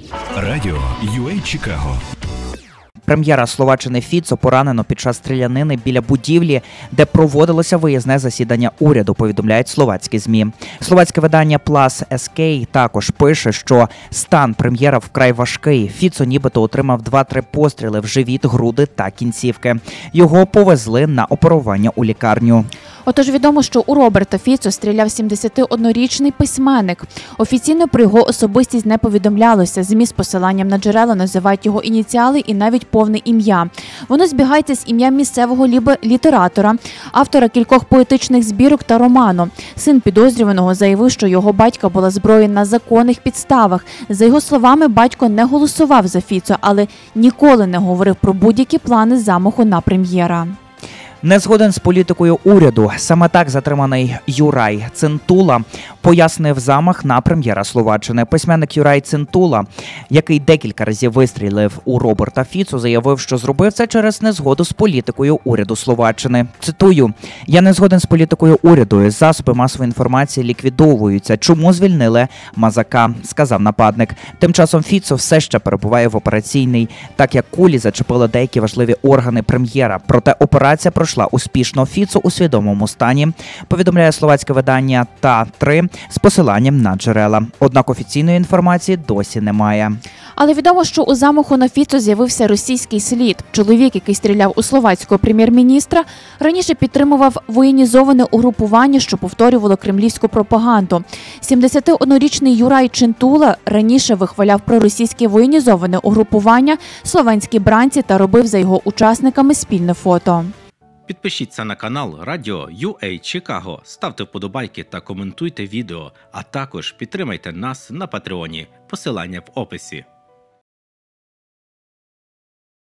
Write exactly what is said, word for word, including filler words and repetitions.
Радіо ю ей Чикаго. Прем'єра Словаччини Фіцо поранено під час стрілянини біля будівлі, де проводилося виїзне засідання уряду, повідомляють словацькі ЗМІ. Словацьке видання Plus ес кей також пише, що стан прем'єра вкрай важкий. Фіцо нібито отримав два-три постріли в живіт, груди та кінцівки. Його повезли на оперування у лікарню. Отож відомо, що у Роберта Фіцо стріляв сімдесятиоднорічний письменник. Офіційно про його особистість не повідомлялося. ЗМІ з посиланням на джерела називають його ініціали і навіть повне ім'я. Воно збігається з ім'ям місцевого літератора, автора кількох поетичних збірок та роману. Син підозрюваного заявив, що його батька була зброя на законних підставах. За його словами, батько не голосував за Фіцо, але ніколи не говорив про будь-які плани замаху на прем'єра. Не згоден з політикою уряду. Саме так затриманий Юрай Цинтула пояснив замах на прем'єра Словаччини. Письменник Юрай Цинтула, який декілька разів вистрілив у Роберта Фіцо, заявив, що зробив це через незгоду з політикою уряду Словаччини. Цитую: «Я не згоден з політикою уряду. Засоби масової інформації ліквідовуються. Чому звільнили Мазака?» – сказав нападник. Тим часом Фіцо все ще перебуває в операційній, так як кулі зачепили деякі важливі органи прем'єра. Проте операція пройшла успішно. Фіцо у свідомому стані, повідомляє словацьке видання Та три з посиланням на джерела. Однак офіційної інформації досі немає. Але відомо, що у замаху на Фіцо з'явився російський слід. Чоловік, який стріляв у словацького прем'єр-міністра, раніше підтримував воєнізоване угрупування, що повторювало кремлівську пропаганду. сімдесятиоднорічний Юрай Цинтула раніше вихваляв проросійське воєнізоване угрупування «Словенські бранці» та робив за його учасниками спільне фото. Підпишіться на канал Радіо ю ей Чикаго, ставте вподобайки та коментуйте відео, а також підтримайте нас на Патреоні. Посилання в описі.